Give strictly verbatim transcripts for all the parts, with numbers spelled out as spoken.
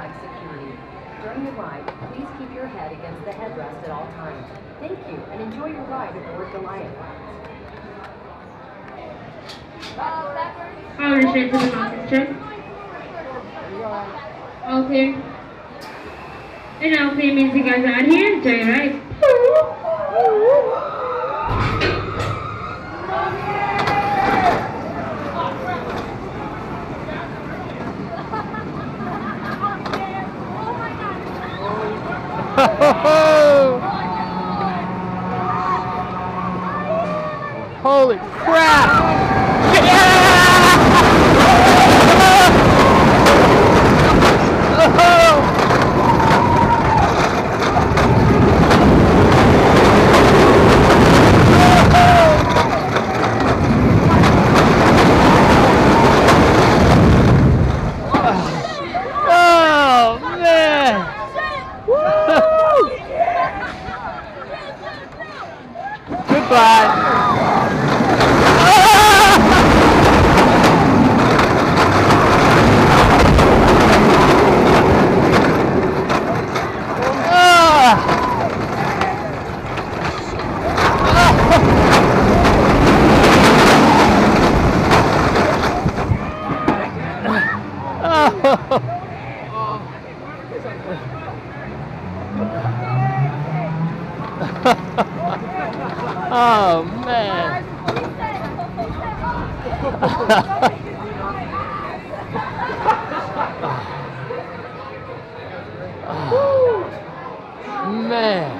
flag security. During the ride, please keep your head against the headrest at all times. Thank you, and enjoy your ride aboard Goliath. I'll return to the mountain check. All clear. And all clear means you guys are out here. Enjoy your ride. Holy crap! Oh man! Goodbye. Oh man. Man.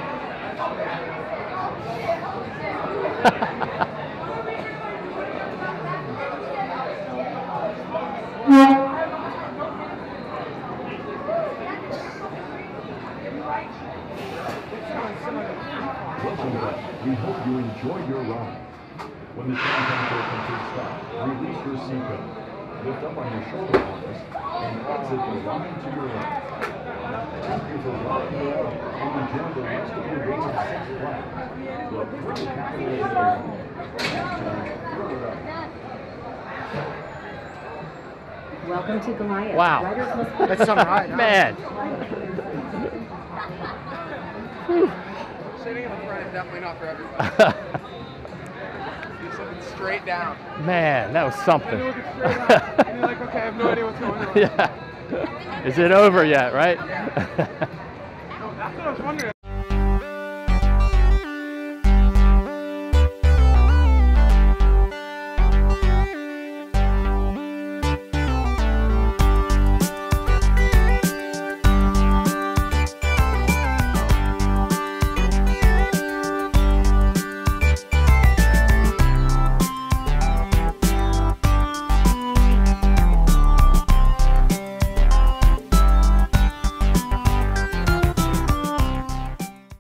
Welcome back. We hope you enjoyed your ride. When the train comes to a complete stop, release your seatbelt, lift up on your shoulder harness, and exit the line to your right. Thank you for riding along and enjoy the rest of your day at Six Flags, the thrill capital of the world. Further up. Welcome to Goliath. Wow. Riders must That's some ride, man. Sitting in the front is definitely not for everybody. Do something straight down. Man, that was something. And you look it straight up, and you're like, okay, I have no idea what's going on. Yeah. Is it over yet, right? No, that's what I was wondering.